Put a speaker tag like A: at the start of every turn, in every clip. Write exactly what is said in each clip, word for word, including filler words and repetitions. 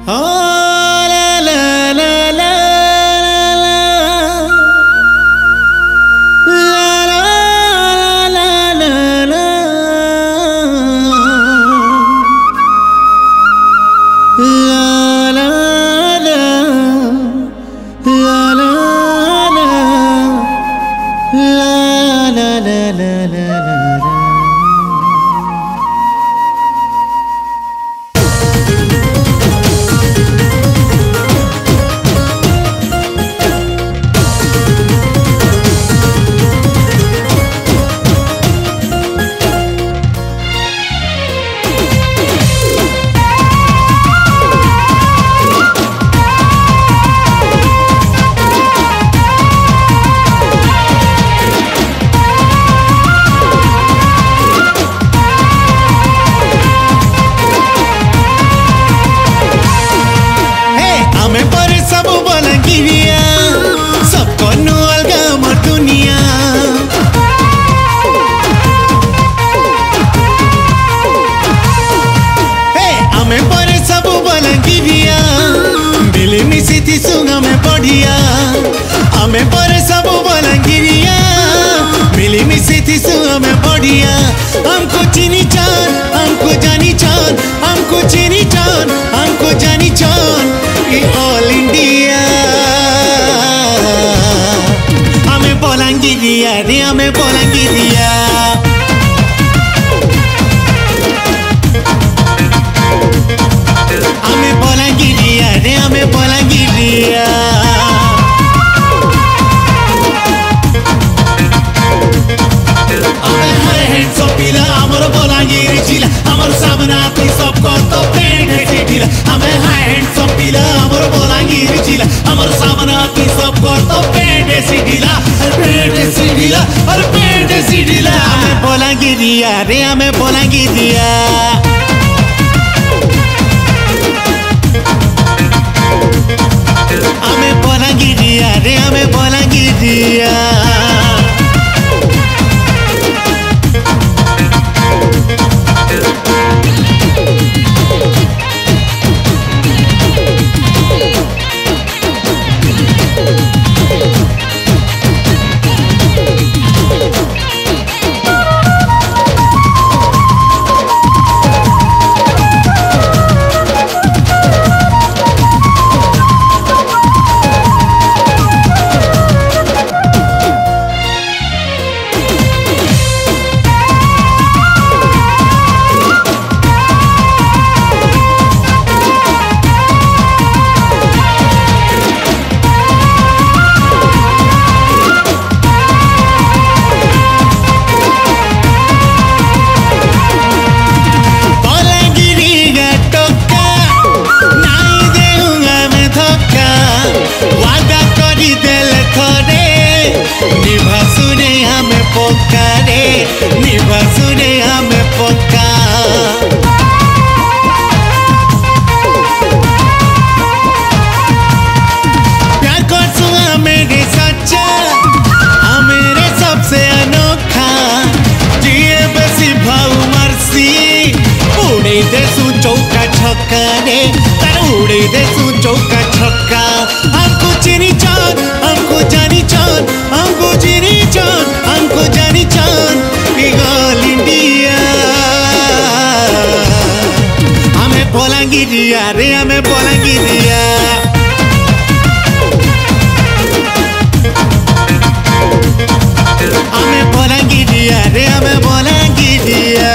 A: हमें पर सब बलंगिरिया मिली मिसी थी सु हमें बढ़िया हमको चीनी चान हमको जानी चान हमको चीनी चान हमको जानी चान ये ऑल इंडिया हमें बलंगिरिया रे हमें बलंगिरिया हमें बलंगिरिया रे हमें बलंगिरिया हमारे बलंगिर जिला हमारे सामना कोई सबको तो पेट है ढीला हमें हैंड्स अप पीला हमारे बलंगिर जिला हमारे सामना कोई सबको तो पेट है ढीला पेट है ढीला और पेट है ढीला हमें बलंगिरिया रे हमें बलंगिरिया हमें बलंगिरिया रे हमें बलंगिरिया चौका छक्का रे तार उड़े दे सु चौका छक्का हमको चीनी चान हमको जानी चान हमको चीनी चान हमको जानी चान ऑल इंडिया हमें बलंगिरिया रे हमें बलंगिरिया हमें बलंगिरिया रे हमें बलंगिरिया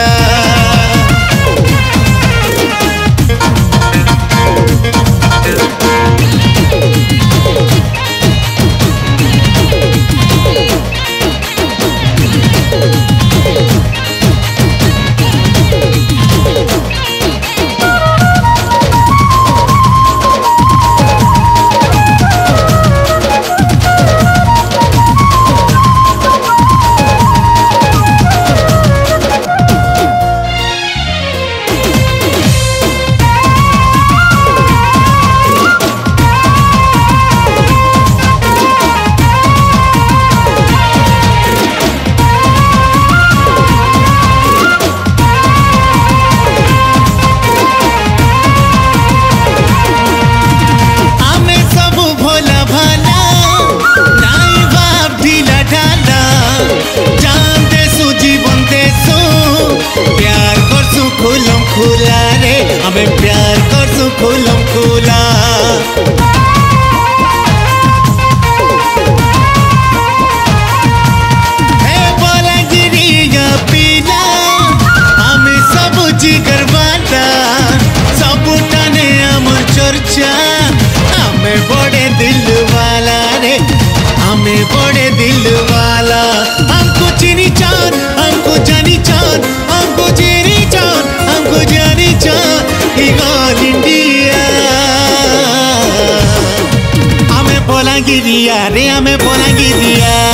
A: ଆରେ ଆମେ ବଲାଙ୍ଗୀରିଆ